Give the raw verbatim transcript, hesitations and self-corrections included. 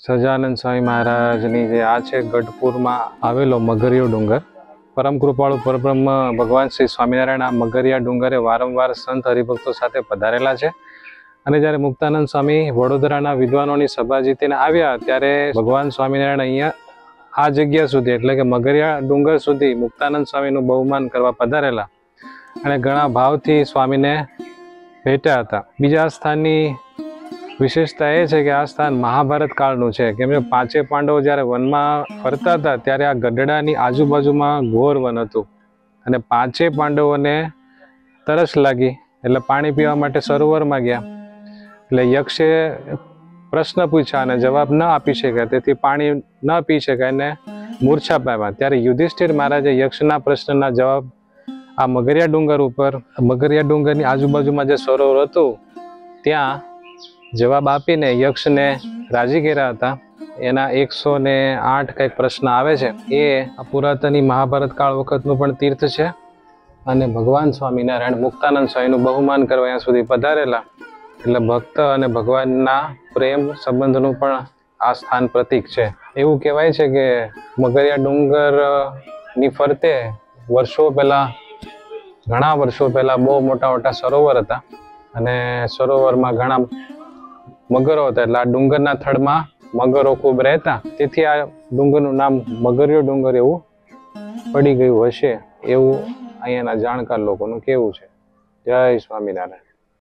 સહજાનંદ સ્વામી મહારાજની જે આ છે ગઢપુરમાં આવેલો મગરિયો ડુંગર, પરમ કૃપાળુ પરબ્રહ્મ ભગવાન શ્રી સ્વામિનારાયણ આ મગરિયા ડુંગરે વારંવાર સંત હરિભક્તો સાથે પધારેલા છે. અને જ્યારે મુક્તાનંદ સ્વામી વડોદરાના વિદ્વાનોની સભા જીતીને આવ્યા ત્યારે ભગવાન સ્વામિનારાયણ અહીંયા આ જગ્યા સુધી એટલે કે મગરિયા ડુંગર સુધી મુક્તાનંદ સ્વામીનું બહુમાન કરવા પધારેલા અને ઘણા ભાવથી સ્વામીને ભેટ્યા હતા. બીજા સ્થાનની વિશેષતા એ છે કે આ સ્થાન મહાભારત કાળનું છે, કેમ કે પાંચે પાંડવો જ્યારે વનમાં ફરતા હતા ત્યારે આ ગઢડાની આજુબાજુમાં ઘોર વન હતું અને પાંચે પાંડવોને તરસ લાગી એટલે પાણી પીવા માટે સરોવરમાં ગયા. એટલે યક્ષે પ્રશ્ન પૂછ્યા અને જવાબ ન આપી શક્યા, તેથી પાણી ન પી શકાય અને મૂર્છા પામ્યા. ત્યારે યુધિષ્ઠિર મહારાજે યક્ષના પ્રશ્નના જવાબ આ મગરિયા ડુંગર ઉપર મગરિયા ડુંગરની આજુબાજુમાં જે સરોવર હતું ત્યાં જવાબ આપીને યક્ષને રાજી કર્યા હતા. એના એકસો ને આઠ કંઈક પ્રશ્ન આવે છે. એ આ પુરાતની મહાભારત કાળ વખતનું પણ તીર્થ છે અને ભગવાન સ્વામિનારાયણ મુક્તાનંદ સ્વામીનું બહુમાન કરવા અહીંયા સુધી પધારેલા એટલે ભક્ત અને ભગવાનના પ્રેમ સંબંધનું પણ આ સ્થાન પ્રતીક છે. એવું કહેવાય છે કે મગરિયા ડુંગરની ફરતે વર્ષો પહેલા ઘણા વર્ષો પહેલા બહુ મોટા મોટા સરોવર હતા અને સરોવરમાં ઘણા મગરો હતા. એટલે આ ડુંગરના થડમાં મગરો ખૂબ રહેતા, તેથી આ ડુંગરનું નામ મગરિયો ડુંગર એવું પડી ગયું હશે એવું અહીંયાના જાણકાર લોકોનું કહેવું છે. જય સ્વામિનારાયણ.